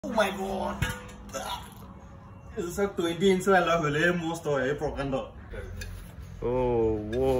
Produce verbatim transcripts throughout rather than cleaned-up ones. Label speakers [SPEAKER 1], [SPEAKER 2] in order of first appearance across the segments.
[SPEAKER 1] Oh my god. It's a twenty inch वाला होले most हो है प्रकांड।
[SPEAKER 2] Oh वो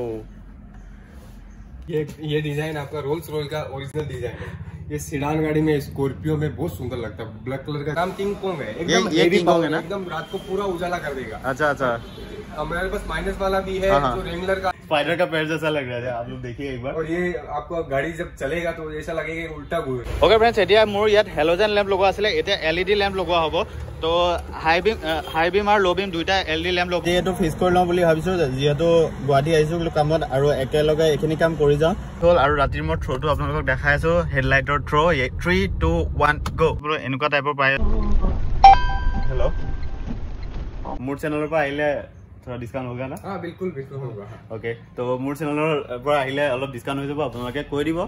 [SPEAKER 3] ये ये डिजाइन आपका रोल्स रॉयल का ओरिजिनल डिजाइन है। ये सिडान गाड़ी में स्कॉर्पियो में बहुत सुंदर लगता है। ब्लैक कलर का नाम किंग कोंग है। एकदम
[SPEAKER 2] ये किंग कोंग है ना?
[SPEAKER 3] एकदम रात को पूरा उजाला कर देगा।
[SPEAKER 2] अच्छा अच्छा।
[SPEAKER 3] हमारे पास माइनस वाला भी है जो रेंगलर का
[SPEAKER 2] स्पाइडर का पैर जैसा लग रहा है, आप लोग देखिए एक बार।
[SPEAKER 3] और ये आपको गाड़ी जब चलेगा तो ऐसा लगेगा उल्टा घूर।
[SPEAKER 2] ओके फ्रेंड्स, এতিয়া মোৰ ইয়াত হেলোজেন লেম্প লগোৱা আছিলে, এতিয়া এলইডি লেম্প লগোৱা হ'ব। তো হাই বিম হাই বিম আৰু লো বিম দুইটা এলইডি লেম্প লগোৱা। যেহেতু ফিক্স কৰি লওঁ বুলি ভাবিছো, যেহেতু গুৱাহাটী আহিছো বোলো কামত আৰু একেলগে এইখিনি কাম কৰি যাওঁ হ'ল। আৰু ৰাতিৰ মই থ্ৰ'টো আপোনালোকক দেখাই আছো, হেডলাইটৰ throw' three two one go' বোলো এনেকুৱা টাইপৰ পাই। হেল্ল', মোৰ চেনেলৰ পৰা আহিলে थोड़ा डिस्काउंट होगा ना?
[SPEAKER 3] हाँ बिल्कुल बिल्कुल होगा।
[SPEAKER 2] ओके, तो मोर चैनलर पर आहिले अलप डिस्काउंट हो जाबो, आपनलोके কৈ দিব।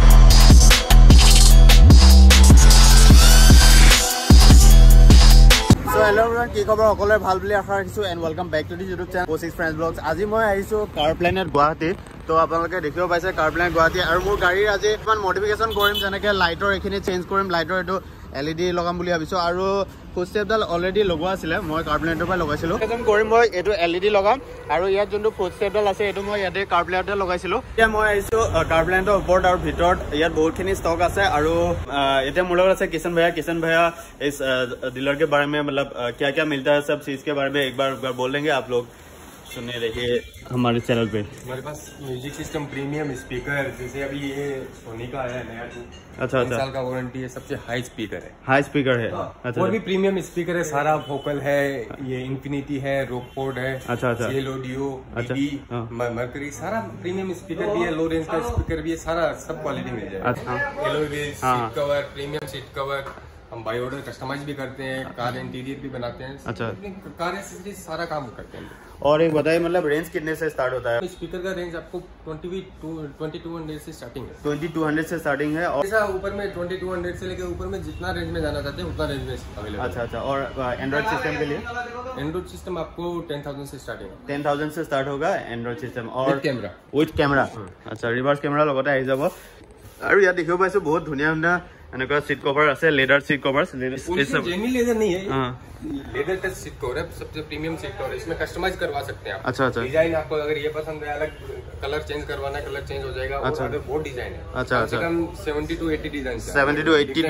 [SPEAKER 2] सो हेलो एवरीवन, की खबर সকলে ভাল বুলি আশা ৰাখিছো and welcome back to the YouTube channel পঁচিছ ফ্ৰেন্ডছ ব্লগছ। আজি মই আহিছো কাৰ প্লেনেট গুৱাহাটী। তো আপোনালোকে দেখিব পাইছে কাৰ প্লেনেট গুৱাহাটী। আৰু মোৰ গাড়ীৰ আজি ইমান মডিফিকেশ্যন কৰিম, যেনেকৈ লাইটৰ এইখিনি চেঞ্জ কৰিম, লাইটৰ এইটো এলইডি লগাম বুলি ভাবিছো। আৰু ফুটষ্টেপডাল অলৰেডি লগোৱা আছিলে, মই কাৰ প্লেনেটৰ পৰা লগাইছিলো। এজন কৰিম মই এইটো এলইডি লগাম, আৰু ইয়াত যোনটো ফুটষ্টেপডাল আছে এইটো মই ইয়াতে কাৰ প্লেনেটতে লগাইছিলো। এতিয়া মই আহিছো কাৰ প্লেনেটৰ ওপৰত আৰু ভিতৰত ইয়াত বহুতখিনি ষ্টক আছে। আৰু এতিয়া মোৰ লগত আছে किशन भैया। किशन भैया इस डीलर के बारे में मतलब क्या क्या मिलता है सब चीज के बारे में एक बार एक बार बोल देंगे आप लोग। सुनिए देखिए हमारे चैनल पे
[SPEAKER 3] हमारे पास म्यूजिक सिस्टम, प्रीमियम स्पीकर, जैसे अभी ये सोनी का आया नया।
[SPEAKER 2] अच्छा अच्छा,
[SPEAKER 3] साल का वारंटी है, सबसे हाई स्पीकर है।
[SPEAKER 2] हाई स्पीकर है।
[SPEAKER 3] अच्छा, और भी प्रीमियम स्पीकर है, सारा वोकल है, ये इन्फिनिटी है, रोकफोर्ड है। अच्छा अच्छा, सीएल ऑडियो, बीबी, मर्करी, सारा प्रीमियम स्पीकर भी है। लो रेंज का स्पीकर भी है, सारा सब क्वालिटी मिल जाएगा। अच्छा, alloy wheel, seat cover, premium seat cover, हम बाय ऑर्डर कस्टमाइज भी करते हैं, कार इंटीरियर भी बनाते हैं। अच्छा, कार एक्सेसरीज सारा काम करते हैं।
[SPEAKER 2] और एक बताइए मतलब रेंज कितने से स्टार्ट होता है?
[SPEAKER 3] स्पीकर का रेंज आपको ट्वेंटी टू हंड्रेड से स्टार्टिंग है।
[SPEAKER 2] ट्वेंटी टू हंड्रेड से स्टार्टिंग है। और
[SPEAKER 3] ऐसा ऊपर में ट्वेंटी टू हंड्रेड से लेकर ऊपर में जितना रेंज में जाना चाहते हैं उतना रेंज में अवेलेबल।
[SPEAKER 2] अच्छा अच्छा, और एंड्रॉइड सिस्टम के लिए?
[SPEAKER 3] एंड्रॉइड सिस्टम आपको टेन थाउजेंड से स्टार्टिंग है।
[SPEAKER 2] टेन थाउजेंड से स्टार्ट होगा एंड्रॉइड सिस्टम। और
[SPEAKER 3] कैमरा
[SPEAKER 2] विथ कैमरा। अच्छा, रिवर्स कैमरा लगते आহি যাব। আৰু ইয়াত দেখিব পাইছো বহুত ধুনীয়া ধুনীয়া এনেকুৱা सीट कवर আছে, leather seat covers.
[SPEAKER 3] Genuine leather नहीं है, लेदर टच सीट कवर है, सबसे प्रीमियम सीट कवर है। इसमें कस्टमाइज करवा सकते हैं आप। अच्छा अच्छा, डिजाइन आपको अगर ये पसंद है, अलग कलर चेंज करवाना है, कलर चेंज हो जाएगा। अच्छा, और बहुत डिजाइन है। अच्छा अच्छा, seventy two eighty design
[SPEAKER 2] seventy two eighty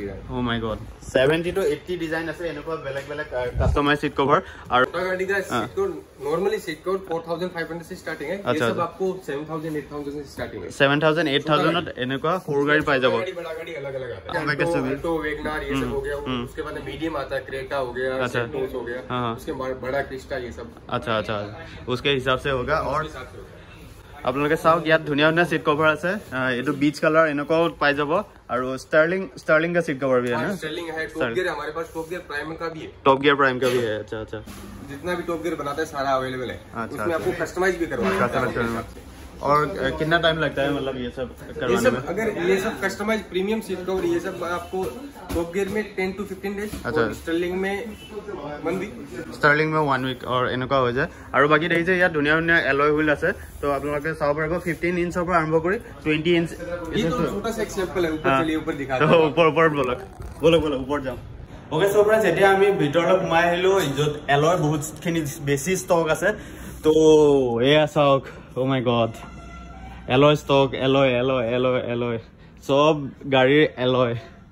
[SPEAKER 2] oh my god, seventy two eighty design আছে এনেকুৱা বেলেগ বেলেগ কাস্টমাইজ सीट कवर। और
[SPEAKER 3] गाड़ी का seat cover normally seat cover four thousand five hundred से स्टार्टिंग है। ये सब आपको सेवन थाउजेंड एट थाउजेंड से स्टार्टिंग है।
[SPEAKER 2] सेवन थाउजेंड एट थाउजेंड এনেকুৱা সৰু গাড়ী পাই যাব।
[SPEAKER 3] बड़ा गाड़ी अलग अलग आता है, अल्टो, वैगनआर, ये सब हो गया। उसके बाद मीडियम आता है, क्रेटा हो गया, सेल्टोस हो गया, उसके बाद बड़ा क्रिस्टा, ये सब। अच्छा अच्छा, उसके हिसाब से होगा। और আপোনালোকে চাওক ইয়াত ধুনীয়া ধুনীয়া सीट कवर আছে। এইটো बीच कलर এনেকুৱাও পাই যাব। और स्टार्लिंग स्टार्लिंग का सीट कवर भी है ना? स्टार्लिंग है, टॉप गियर हमारे पास, टॉप गियर प्राइम का भी है।
[SPEAKER 2] टॉप गियर प्राइम का भी है। अच्छा अच्छा,
[SPEAKER 3] जितना भी टॉप गियर बनाता है सारा अवेलेबल है। उसमें आपको कस्टमाइज भी करवा सकते हैं।
[SPEAKER 2] और कितना टाइम लगता है मतलब ये सब करवाने में?
[SPEAKER 3] अगर ये सब कस्टमाइज प्रीमियम सीट कवर ये सब आपको टॉप गियर में टेन टू फिफ्टीन डेज। अच्छा, स्टार्लिंग में वन वीक। स्टार्लिंग
[SPEAKER 2] में वन वीक और এনেকুৱা হৈ যায়। আৰু বাকি দেখিছে ইয়াত ধুনীয়া ধুনীয়া এলয় হুইল আছে। তো আপোনালোকে চাব পাৰিব ফিফটিন ইঞ্চৰ পৰা আৰম্ভ কৰি টুৱেন্টি ইঞ্চ।
[SPEAKER 3] ये तो छोटा सा एग्जांपल है, ऊपर चलिए, ऊपर दिखा दो।
[SPEAKER 2] तो ऊपर ऊपर बोलक बोलक बोलक ऊपर जाओ। ओके सो फ्रेंड्स, এতিয়া আমি ভিতৰলৈ সোমাই আহিলো য'ত এলয় বহুতখিনি বেছি ষ্টক আছে। তো এয়া চাওক, oh my god, alloy stock, alloy alloy alloy alloy सब गाड़ी एलॉय।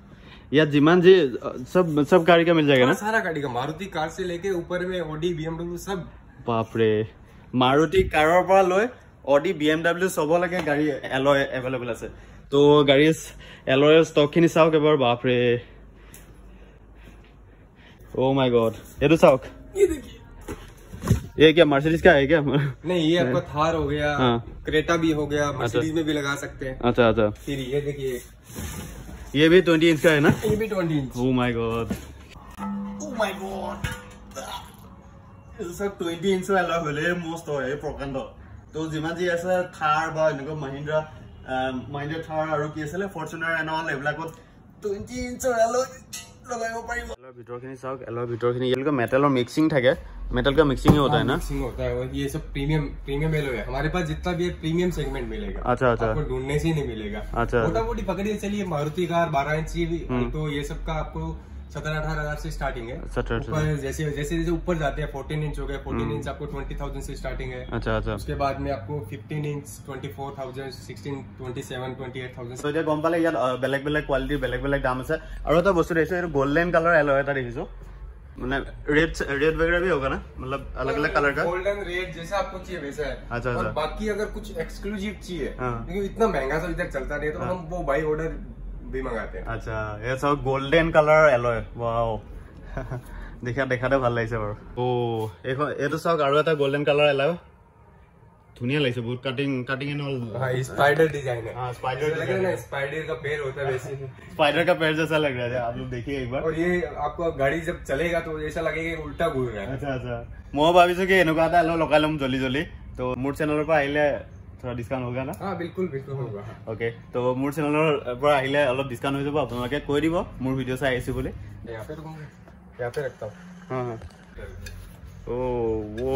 [SPEAKER 2] यार जिमान जी सब सब गाड़ी का मिल जाएगा ना?
[SPEAKER 3] सारा गाड़ी का, मारुति कार से लेके ऊपर में ऑडी, बीएमडब्ल्यू सब।
[SPEAKER 2] बाप रे, मारुति काৰৰ পৰা লৈ ऑडी, बीएमडब्ल्यू सब लगे गाड़ी एलॉय अवेलेबल আছে। तो गाड़ी एलॉय स्टॉक খিনি চাওক এবাৰ। बाप रे, ओ माय गॉड, এইটো চাওক।
[SPEAKER 3] ये देखिए,
[SPEAKER 2] ये क्या मर्सिडीज का है क्या?
[SPEAKER 3] नहीं, ये आपका थार हो गया। हाँ। क्रेटा भी हो गया, मर्सिडीज में भी लगा सकते हैं। अच्छा अच्छा, फिर ये देखिए,
[SPEAKER 2] ये भी ट्वेंटी इंच का है ना?
[SPEAKER 3] ये भी twenty inch.
[SPEAKER 2] Oh my god,
[SPEAKER 1] Oh my god. It's a twenty inch वाला होले most है प्रकांड। तो जिमान जी ऐसा थार बा এনেকুৱা महिंद्रा महिंद्रा थार আৰু কি আছে ফৰচুনাৰ এণ্ড অল এইবিলাকত twenty inch वाला लगाइব পাৰিব।
[SPEAKER 2] এলৰ ভিতৰখিনি চাওক, এলৰ ভিতৰখিনি ইয়ালকা মেটালৰ মিক্সিং থাকে। मेटल का मिक्सिंग ही होता है ना?
[SPEAKER 3] मिक्सिंग होता है, ये सब प्रीमियम प्रीमियम एलॉय है। हमारे पास जितना भी है प्रीमियम सेगमेंट मिलेगा।
[SPEAKER 2] अच्छा अच्छा,
[SPEAKER 3] आपको ढूंढने से ही नहीं मिलेगा।
[SPEAKER 2] अच्छा,
[SPEAKER 3] मोटा मोटी पकड़िए चलिए, मारुति कार बारह इंच की भी, तो ये सब का आपको सत्रह अठारह हजार से स्टार्टिंग है। ऊपर जैसे जैसे जैसे ऊपर जाते हैं फोर्टीन इंच हो गए, फोर्टीन इंच आपको ट्वेंटी थाउजेंड से स्टार्टिंग है।
[SPEAKER 2] अच्छा अच्छा।
[SPEAKER 3] उसके बाद में आपको fifteen inch twenty four thousand, sixteen twenty seven twenty eight thousand.
[SPEAKER 2] তো এতিয়া গম পালে ইয়াত বেলেগ বেলেগ কোৱালিটি বেলেগ বেলেগ দাম আছে। আৰু এটা বস্তু দেখিছো এইটো গোল্ডেন কালাৰ এলয় এটা দেখিছো, মানে रेड रेड वगैरह भी होगा ना, मतलब अलग अलग कलर का
[SPEAKER 3] गोल्डन रेड जैसा आपको चाहिए वैसा है।
[SPEAKER 2] अच्छा अच्छा।
[SPEAKER 3] बाकी अगर कुछ एक्सक्लूसिव चाहिए, लेकिन इतना महंगा सब इधर चलता नहीं, तो हम वो बाई ऑर्डर भी मंगाते हैं।
[SPEAKER 2] अच्छा, ये सब गोल्डन कलर एलॉय, वाओ देखा देखाते ভাল লাগিছে বাৰু। ও এখন এটো চাওক আৰু এটা গোল্ডেন কালাৰ এলয়, ধুনিয়া লাগিছে বহুত, কাটিং কাটিং এন্ড অল।
[SPEAKER 3] हां, स्पाइडर डिजाइन है।
[SPEAKER 2] हां, स्पाइडर
[SPEAKER 3] लग रहा है ना, स्पाइडर का पैर होता है वैसे,
[SPEAKER 2] स्पाइडर का पैर जैसा लग रहा है, आप लोग देखिए एक बार।
[SPEAKER 3] और ये आपको गाड़ी जब चलेगा तो ऐसा लगेगा कि उल्टा घूर रहा है।
[SPEAKER 2] अच्छा अच्छा। মই ভাবিছো কি এনেকুৱা এটা এলয় লগাই লম জলি জলি, তো মোৰ চেনেলৰ পৰা আহিলে थोड़ा डिस्काउंट होगा ना?
[SPEAKER 3] हाँ बिल्कुल बिल्कुल होगा।
[SPEAKER 2] ओके, तो मोर चैनलर पर आइले अलग डिस्काउंट हो जाबो, आपनलके কৈ দিব मोर वीडियो চাই আইছি বলে।
[SPEAKER 3] यहाँ पे रखूंगा, यहाँ पे रखता हूँ।
[SPEAKER 2] हाँ हाँ। ओ वो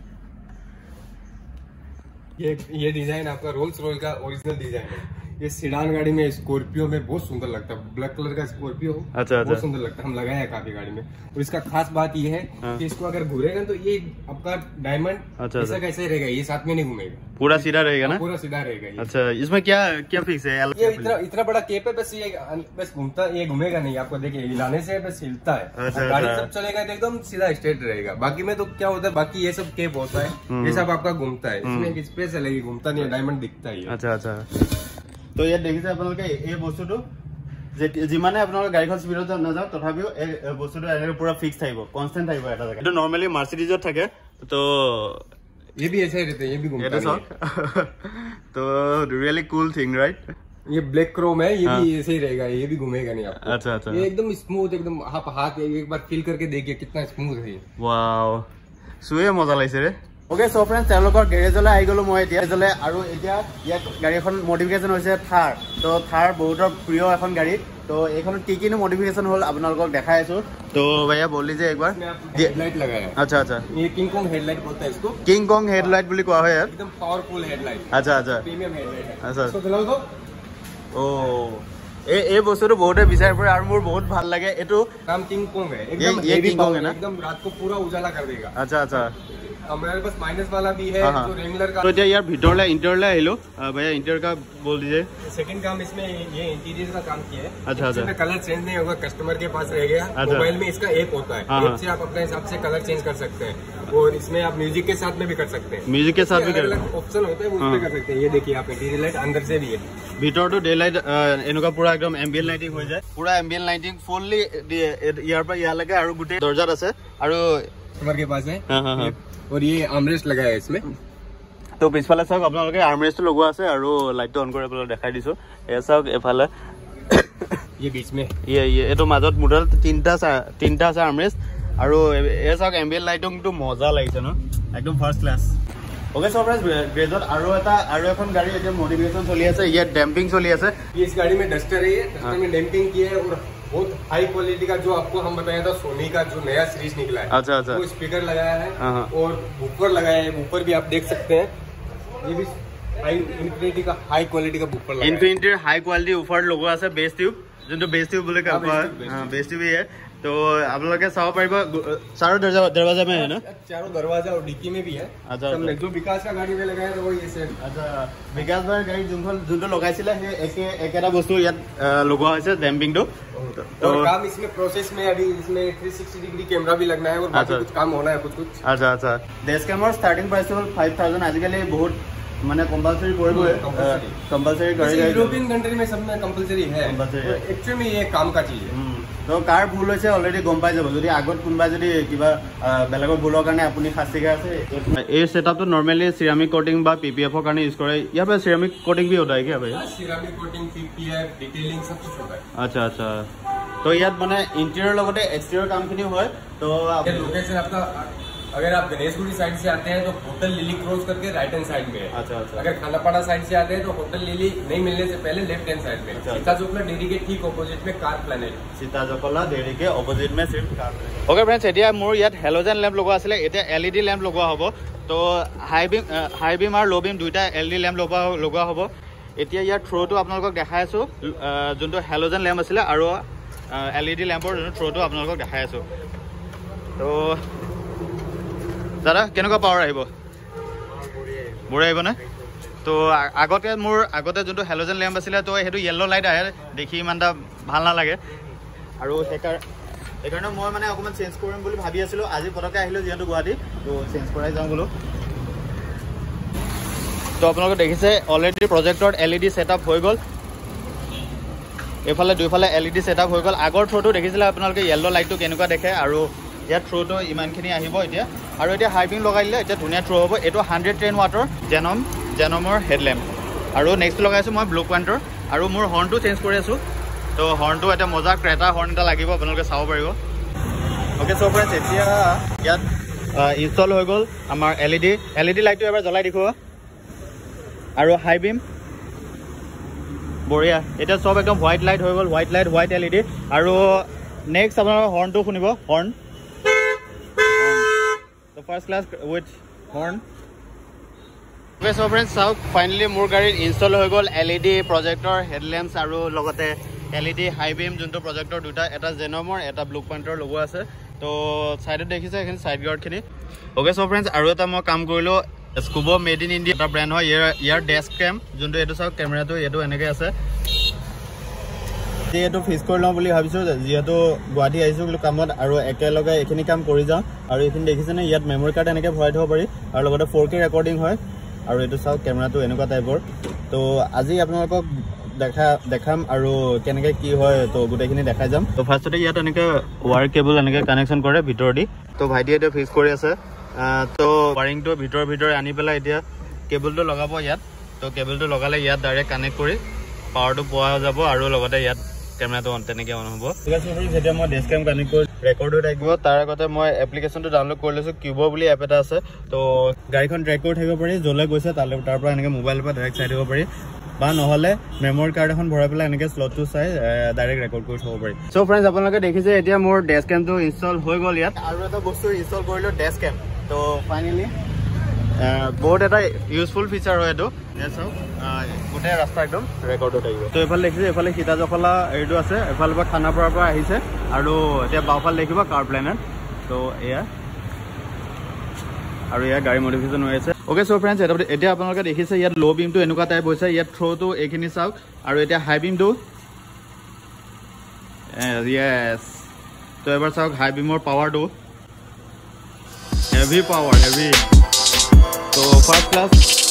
[SPEAKER 3] ये ये डिजाइन आपका रोल्स रॉयल का ओरिजिनल डिजाइन है। ये सिडान गाड़ी में, स्कॉर्पियो में बहुत सुंदर लगता है, ब्लैक कलर का स्कॉर्पियो। अच्छा बहुत सुंदर लगता है, हम लगाए हैं काफी गाड़ी में। और इसका खास बात ये है कि इसको अगर घूरेगा तो ये आपका डायमंड ऐसा कैसे रहेगा, ये साथ में नहीं घूमेगा,
[SPEAKER 2] पूरा सीधा रहेगा ना?
[SPEAKER 3] पूरा सीधा रहेगा ये।
[SPEAKER 2] अच्छा, इसमें क्या क्या फिक्स है?
[SPEAKER 3] ये इतना इतना बड़ा केप है, बस ये बस घूमता, ये घूमेगा नहीं, आपको देखिए हिलाने से बस हिलता है। गाड़ी सब चलेगा तो एकदम सीधा स्ट्रेट रहेगा। बाकी में तो क्या होता है, बाकी ये सब केप होता है, ये सब आपका घूमता है, इसमें एक स्पेस अलग घूमता नहीं है, डायमंड दिखता है।
[SPEAKER 2] अच्छा अच्छा। तो ये देखिছে আপোনালোকে এই বস্তুটো যে যিমানে আপোনালোকৰ গাড়ীখন স্পিডত নাযাওক তথাপিও এই বস্তুটো এনেকৈ পুৰা ফিক্স থাকিব, কনস্ট্যান্ট থাকিব এটা জায়গা। এটা নরমালি মার্সিডিজত থাকে, তো
[SPEAKER 3] ये भी ऐसा ही रहता है, ये भी घूमता है।
[SPEAKER 2] तो रियली कूल थिंग राइट।
[SPEAKER 3] ये ब्लैक क्रोम है, ये भी ऐसे ही रहेगा, ये भी घूमेगा नहीं आपको।
[SPEAKER 2] अच्छा अच्छा।
[SPEAKER 3] ये एकदम स्मूथ, एकदम आप हाथ एक बार फील करके देखिए कितना स्मूथ है।
[SPEAKER 2] वाओ, सुए मजा লাগিছে रे। ओके सो फ्रेंड्स, তেওঁলোকৰ গেৰেজলৈ আহি গলো মই এতিয়া গেৰেজলৈ, আৰু এতিয়া ইয়াত গাড়ীখন মডিফিকেশ্যন হৈছে থাৰ। তো থাৰ বহুতৰ প্ৰিয় এখন গাড়ী, তো এইখনত কি কিনো মডিফিকেশ্যন হ'ল আপোনালোকক দেখাই আছো। তো भैया बोल लीजिए एक बार।
[SPEAKER 3] हेडलाइट लगाया है।
[SPEAKER 2] अच्छा अच्छा।
[SPEAKER 3] ये किंग कॉन्ग हेडलाइट बोलता है इसको।
[SPEAKER 2] किंग कॉन्ग हेडलाइट বুলি কোৱা হয় ইয়াত।
[SPEAKER 3] एकदम पावरफुल हेडलाइट।
[SPEAKER 2] अच्छा अच्छा।
[SPEAKER 3] प्रीमियम हेडलाइट है।
[SPEAKER 2] अच्छा।
[SPEAKER 3] इसको चलाओ तो
[SPEAKER 2] ओ ए ए বস্তুটো বহুতে বিচাৰি পৰে আৰু মোৰ বহুত ভাল লাগে। এটো
[SPEAKER 3] नाम किंग कॉन्ग है, एकदम
[SPEAKER 2] ये किंग कॉन्ग है ना,
[SPEAKER 3] एकदम रात को पूरा उजाला कर देगा।
[SPEAKER 2] अच्छा अच्छा।
[SPEAKER 3] हमारे पास माइनस वाला भी है, जो रेगुलर का।
[SPEAKER 2] तो এতিয়া ইয়াৰ ভিতৰলে ইন্টেৰিয়ৰলে আহিলো। भैया इंटीरियर का बोल दीजिए।
[SPEAKER 3] सेकंड काम इसमें ये इंटीरियर का काम किया है।
[SPEAKER 2] अच्छा अच्छा।
[SPEAKER 3] इसमें कलर चेंज नहीं होगा, कस्टमर के पास रह गया। मोबाइल में इसका ऐप होता है, ऐप से आप अपने हिसाब से कलर चेंज कर सकते हैं, और इसमें आप म्यूजिक के साथ में भी कर सकते हैं।
[SPEAKER 2] म्यूजिक के साथ भी कर
[SPEAKER 3] ऑप्शन होता है, वो उसमें कर सकते हैं। ये देखिए आप इंटीरियर लाइट अंदर से भी है,
[SPEAKER 2] ভিতৰটো ডে লাইট এনেকুৱা পুৰা একদম এম্বিয়েন্ট লাইটিং হৈ যায়, পুৰা এম্বিয়েন্ট লাইটিং ফুললি ইয়াৰ পৰা ইয়ালৈকে, আৰু গোটেই দরজাত আছে, আৰু
[SPEAKER 3] कस्टमर के पास है। हाँ हाँ। और ये आर्मरेस्ट लगा है इसमें।
[SPEAKER 2] তো পিছফালে চাওক আপোনালোকে আৰ্মৰেষ্টটো লগোৱা আছে, আৰু লাইটটো অন কৰি আপোনালোকক দেখাই দিছো। এয়া চাওক এফালে
[SPEAKER 3] ये बीच में
[SPEAKER 2] ये ये এটো মাজত মুডল তিনটা তিনটা আছে আৰ্মৰেষ্ট, আৰু এয়া চাওক এম্বিয়েন্ট লাইটিংটো মজা লাগিছে ন, একদম first class. Okay so friends, ग्रेजर আৰু এটা আৰু এখন গাড়ী এতিয়া মডিফিকেশন চলি আছে, ইয়াত ডেম্পিং চলি আছে।
[SPEAKER 3] ये इस गाड़ी में डस्टर है, ये डस्टर में डैम्पिंग किया है, और बहुत हाई क्वालिटी का जो आपको हम बताया था सोनी का जो नया सीरीज निकला है।
[SPEAKER 2] अच्छा अच्छा।
[SPEAKER 3] वो स्पीकर लगाया है और बूफर लगाया है, बूफर भी आप देख सकते हैं। ये भी हाई इन्फिनिटी का हाई क्वालिटी का बूफर लगाया है।
[SPEAKER 2] इन्फिनिटी हाई क्वालिटी बूफर লগোৱা আছে, বেস টিউব, যোনটো বেস টিউব বুলি কোৱা হয়। हां, बेस ट्यूब ही है। तो आप लोग के चाव पारिब, चारों दरवाजा में है ना?
[SPEAKER 3] चारों दरवाजा और डिक्की में भी है।
[SPEAKER 2] अच्छा,
[SPEAKER 3] हमने जो विकास का गाड़ी में लगाया था वो ये सेम।
[SPEAKER 2] अच्छा, विकास भाई गाड़ी जोन जोनটো লগাইছিলে সেই একে একেটা বস্তু ইয়াত লগোৱা হৈছে ডেম্পিংটো।
[SPEAKER 3] तो काम इसमें प्रोसेस में अभी इसमें थ्री सिक्सटी डिग्री कैमरा भी लगना है, और बाकी कुछ काम होना है कुछ कुछ।
[SPEAKER 2] अच्छा अच्छा। डैश कैमर स्टार्टिंग प्राइस হ'ল फाइव थाउजेंड, आजिकाली बहुत মানে কম্পালসরি করব, কম্পালসরি করে যায়।
[SPEAKER 3] यूरोपियन कंट्री में सब में कंपलसरी है, एक्चुअली में ये काम का चीज है। তো কাৰ ভুল হৈছে অলৰেডি গম পাই যাব, যদি আগত কোনবা যদি কিবা বেলেগৰ ভুলৰ কাৰণে আপুনি শাস্তি খাই আছে।
[SPEAKER 2] এই সেটআপটো নরমালি সিরামিক কোটিং বা পিপিএফৰ কাৰণে ইউজ কৰে। ইয়াৰ পৰা সিরামিক কোটিং भी होता है क्या भाई?
[SPEAKER 3] सिरामिक कोटिंग, पीपीएफ, डिटेलिंग सब कुछ होता है।
[SPEAKER 2] अच्छा अच्छा। तो ইয়াত মানে ইন্টেৰিয়ৰ লগতে এক্সটেৰিয়ৰ কামখিনি হয়। তো
[SPEAKER 3] लोकेशन आपका, अगर आप गणेशगुड़ी साइड से आते हैं तो होटल लिली क्रॉस करके राइट हैंड साइड में है।
[SPEAKER 2] अच्छा अच्छा।
[SPEAKER 3] अगर खानापाड़ा साइड से आते हैं तो होटल लिली नहीं मिलने से पहले लेफ्ट हैंड साइड में। सीता चोकला डेयरी के ठीक ऑपोजिट में car planet.
[SPEAKER 2] Sita Chokla dairy के ऑपोजिट में सिर्फ कार प्लैनेट। ओके फ्रेंड्स, এতিয়া মোৰ ইয়াত হেলোজেন ল্যাম্প লগোৱা আছিল, এতিয়া এলইডি ল্যাম্প লগোৱা হ'ব। তো হাই বিম হাই বিম আৰু লো বিম দুইটা এলইডি ল্যাম্প লগোৱা লগোৱা হ'ব। এতিয়া ইয়াৰ থ্ৰোটো আপোনালোকক দেখাই আছো, যোনটো হেলোজেন ল্যাম্প আছিল আৰু এল ই ডি লেম্পৰ যোনটো থ্ৰ'টো আপোনালোকক দেখাই আছোঁ তো দাদা কেনেকুৱা পাৱাৰ আহিব বঢ়িয়া আহিব নে তো আগতে মোৰ আগতে যোনটো হেল'জেন লেম্প আছিলে তো সেইটো য়েল্ল' লাইট আহে দেখি ইমান এটা ভাল নালাগে আৰু সেইকাৰ সেইকাৰণে মই মানে অকণমান চেঞ্জ কৰিম বুলি ভাবি আছিলোঁ আজি পটককৈ আহিলোঁ যিহেতু গুৱাহাটী তো চেঞ্জ কৰাই যাওঁ বোলো তো আপোনালোকে দেখিছে অলৰেডি প্ৰজেক্টত এল ই ডি ছেটআপ হৈ গ'ল এইফালে দুইফালে এল ই ডি ছেটআপ হৈ গ'ল আগৰ থ্ৰ'টো দেখিছিলে আপোনালোকে য়েল্ল' লাইটটো কেনেকুৱা দেখে আৰু ইয়াত থ্ৰ'টো ইমানখিনি আহিব এতিয়া আৰু এতিয়া হাইপিং লগাই দিলে এতিয়া ধুনীয়া থ্ৰ' হ'ব এইটো হাণ্ড্ৰেড টেন ৱাটৰ জেনম জেনমৰ হেডলেম্প আৰু নেক্সট লগাইছোঁ মই ব্লু পইণ্টৰ আৰু মোৰ হৰ্ণটো চেঞ্জ কৰি আছোঁ তো হৰ্ণটো এটা মজা ক্ৰেটা হৰ্ণ এটা লাগিব আপোনালোকে চাব পাৰিব অ'কে চ' ফ্ৰেণ্ডছ এতিয়া ইয়াত ইনষ্টল হৈ গ'ল আমাৰ L E D L E D লাইটটো এবাৰ জ্বলাই দেখুওৱা আৰু হাই বিম বঢ়িয়া এতিয়া চব একদম হোৱাইট লাইট হৈ গ'ল white light white L E D আৰু নেক্সট আপোনাৰ হৰ্ণটো শুনিব horn first class with horn okay so' friends চাওক ফাইনেলি মোৰ গাড়ীত ইনষ্টল হৈ গ'ল এল ই ডি প্ৰজেক্টৰ হেডলেম্পছ আৰু লগতে L E D high beam যোনটো প্ৰজেক্টৰ দুটা এটা জেনমৰ এটা ব্লু পইণ্টৰ লগোৱা আছে তো ছাইডত দেখিছে এইখিনি ছাইড গাৰ্ডখিনি অ'কে চ' ফ্ৰেণ্ডছ আৰু এটা মই কাম কৰিলোঁ স্কুবো মেড ইন ইণ্ডিয়া এটা ব্ৰেণ্ড হয় ইয়াৰ ইয়াৰ ডেস্ক কেম যোনটো এইটো চাওক কেমেৰাটো এইটো এনেকৈ আছে এইটো ফিক্স কৰি লওঁ বুলি ভাবিছোঁ যিহেতু গুৱাহাটী আহিছোঁ বোলো কামত আৰু একেলগে এইখিনি কাম কৰি যাওঁ আৰু এইখিনি দেখিছেনে ইয়াত মেমৰি কাৰ্ড এনেকৈ ভৰাই থ'ব পাৰি আৰু লগতে ফ'ৰ কে ৰেকৰ্ডিং হয় আৰু এইটো চাওক কেমেৰাটো এনেকুৱা টাইপৰ তো আজি আপোনালোকক দেখা দেখাম আৰু কেনেকৈ কি হয় তো গোটেইখিনি দেখাই যাম তো ফাৰ্ষ্টতে ইয়াত এনেকৈ ৱায়াৰ কেবল এনেকৈ কানেকশ্যন কৰে ভিতৰেদি তো ভাইটিয়ে এতিয়া ফিক্স কৰি আছে তো ৱাৰিংটো ভিতৰৰ ভিতৰে আনি পেলাই এতিয়া কেবলটো লগাব ইয়াত তো কেবলটো লগালে ইয়াত ডাইৰেক্ট কানেক্ট কৰি পাৱাৰটো পোৱা যাব আৰু লগতে ইয়াত কেমেৰাটো অন তেনেকৈ অন হ'ব ঠিক আছে যেতিয়া মই ডেস্ক কেম কানেক্ট কৰি ৰেকৰ্ড হৈ থাকিব তাৰ আগতে মই এপ্লিকেশ্যনটো ডাউনলোড কৰি লৈছোঁ কিউবো বুলি এপ এটা আছে তো গাড়ীখন ট্ৰেক কৰি থাকিব পাৰি য'লৈ গৈছে তালৈ তাৰ পৰা এনেকৈ মোবাইলৰ পৰা ডাইৰেক্ট চাই দিব পাৰি বা নহ'লে মেমৰি কাৰ্ড এখন ভৰাই পেলাই এনেকৈ শ্লটটো চাই ডাইৰেক্ট ৰেকৰ্ড কৰি থ'ব পাৰি চ' ফ্ৰেণ্ডছ আপোনালোকে দেখিছে এতিয়া মোৰ ডেস্ক কেমটো ইনষ্টল হৈ গ'ল ইয়াত আৰু এটা বস্তু ইনষ্টল কৰিলোঁ ডেস্ক কেম তো ফাইনেলি বহুত এটা ইউজফুল ফিচাৰ হয় এইটো চাওক গোটেই ৰাস্তা একদম ৰেকৰ্ড হৈ থাকিব তো এইফালে দেখিছে এইফালে সীতা জখলা এইটো আছে এফালৰ পৰা খানাপাৰাৰ পৰা আহিছে আৰু এতিয়া বাওঁফালে দেখিব কাৰ প্লেনেট তো এয়া আৰু ইয়াৰ গাড়ী মডিফিকেশ্যন হৈ আছে অ'কে চ' ফ্ৰেণ্ডছ এতিয়া আপোনালোকে দেখিছে ইয়াত ল' বিমটো এনেকুৱা টাইপ হৈছে ইয়াত থ্ৰ'টো এইখিনি চাওক আৰু এতিয়া হাই বিমটো য়েছ তো এবাৰ চাওক হাই বিমৰ পাৱাৰটো হেভি পাৱাৰ হেভি তো ফাৰ্ষ্ট ক্লাছ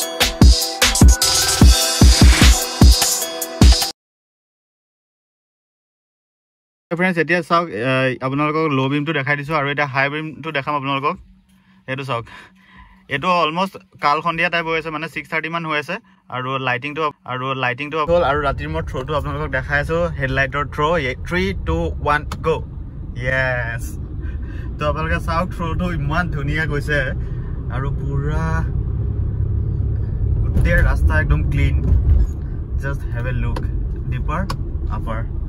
[SPEAKER 2] ফ্ৰেণ্ডছ এতিয়া চাওক আপোনালোকক ল' বিমটো দেখাই দিছোঁ আৰু এতিয়া হাই বিমটো দেখাম আপোনালোকক এইটো চাওক এইটো অলমষ্ট কাল সন্ধিয়া টাইপ হৈ আছে মানে ছিক্স থাৰ্টি মান হৈ আছে আৰু লাইটিংটো আৰু লাইটিংটো হ'ল আৰু ৰাতিৰ মোৰ থ্ৰ'টো আপোনালোকক দেখাই আছোঁ হেডলাইটৰ throw' three two one go' yes তো আপোনালোকে চাওক থ্ৰ'টো ইমান ধুনীয়া গৈছে আৰু পুৰা গোটেই ৰাস্তা একদম clean just have a look dipper upper